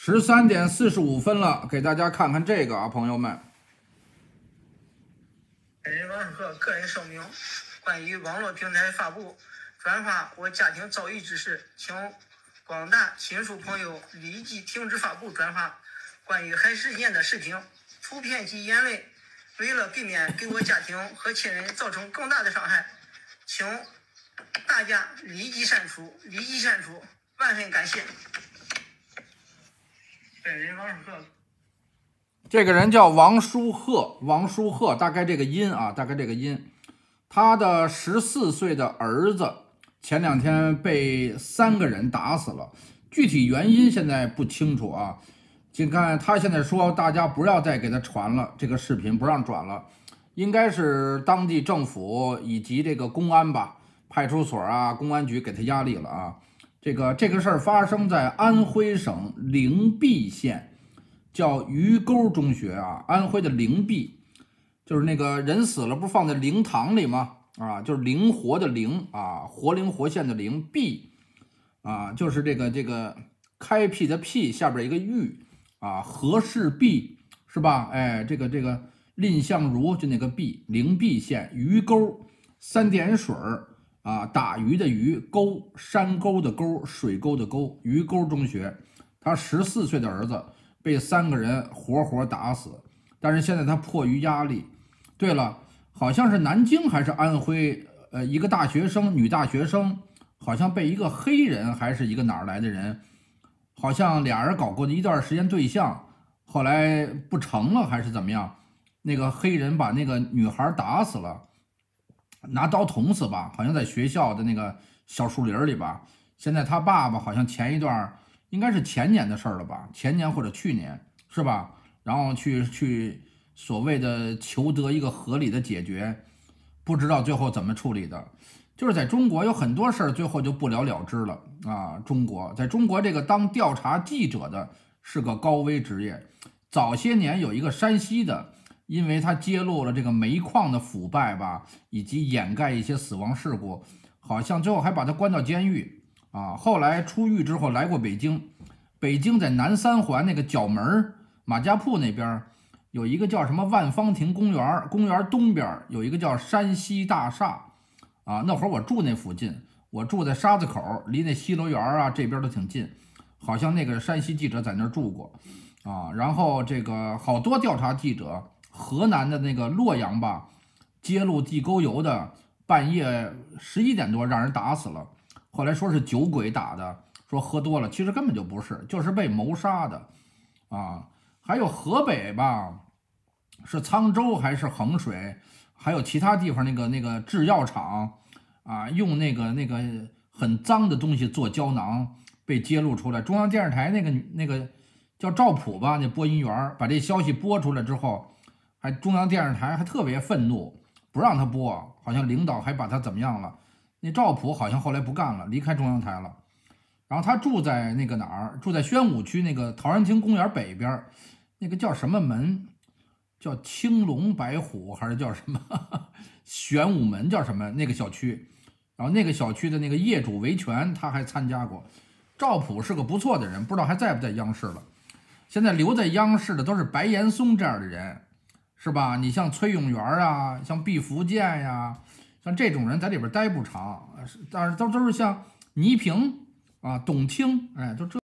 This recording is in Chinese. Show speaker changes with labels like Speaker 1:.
Speaker 1: 13:45了，给大家看看这个啊，朋友们。
Speaker 2: 本人王树鹤个人声明：关于网络平台发布、转发我家庭遭遇之事，请广大亲属朋友立即停止发布、转发关于海事件的视频、图片及言论。为了避免给我家庭和亲人造成更大的伤害，请大家立即删除，万分感谢。本人王树鹤。
Speaker 1: 这个人叫王书鹤，大概这个音啊，他的14岁的儿子前2天被3个人打死了，具体原因现在不清楚啊。请看他现在说，大家不要再给他传了，这个视频不让转了，应该是当地政府以及这个公安吧，派出所啊、公安局给他压力了啊。这个事儿发生在安徽省灵璧县，叫鱼沟中学啊，安徽的灵璧，就是那个人死了不是放在灵堂里吗？啊，就是灵活的灵啊，活灵活现的灵，璧啊，就是这个开辟的辟下边一个玉啊，和氏璧是吧？哎，这个蔺相如就那个璧，灵璧县鱼沟3点水啊，打鱼的鱼，沟山沟的沟，水沟的沟，鱼沟中学，他14岁的儿子被3个人活活打死，但是现在他迫于压力。对了，好像是南京还是安徽，一个大学生，女大学生，好像被一个黑人还是一个哪儿来的人，好像俩人搞过一段时间对象，后来不成了还是怎么样？那个黑人把那个女孩打死了，拿刀捅死吧，好像在学校的那个小树林里吧。现在他爸爸好像前一段应该是前年的事了吧，前年或者去年是吧？然后去所谓的求得一个合理的解决，不知道最后怎么处理的。就是在中国有很多事儿最后就不了了之了啊！在中国这个当调查记者的是个高危职业。早些年有一个山西的，因为他揭露了这个煤矿的腐败吧，以及掩盖一些死亡事故，好像最后还把他关到监狱啊。后来出狱之后来过北京，北京在南三环那个角门马家铺那边有一个叫什么万方亭公园，公园东边有一个叫山西大厦啊。那会儿我住那附近，我住在沙子口，离那西楼园啊这边都挺近，好像那个山西记者在那儿住过啊。然后这个好多调查记者，河南的那个洛阳吧，揭露地沟油的，半夜11点多让人打死了，后来说是酒鬼打的，说喝多了，其实根本就不是，就是被谋杀的啊。还有河北吧，是沧州还是衡水，还有其他地方那个制药厂啊，用那个很脏的东西做胶囊，被揭露出来。中央电视台那个叫赵普吧，那播音员把这消息播出来之后，中央电视台还特别愤怒，不让他播，好像领导还把他怎么样了。那赵普好像后来不干了，离开中央台了。然后他住在那个哪儿？住在宣武区那个陶然亭公园北边，那个叫什么门？叫青龙白虎还是叫什么玄武门？叫什么？那个小区，然后那个小区的那个业主维权，他还参加过。赵普是个不错的人，不知道还在不在央视了。现在留在央视的都是白岩松这样的人，是吧？你像崔永元啊，像毕福剑呀，像这种人在里边待不长，但是都是像倪萍啊、董卿，哎，就这。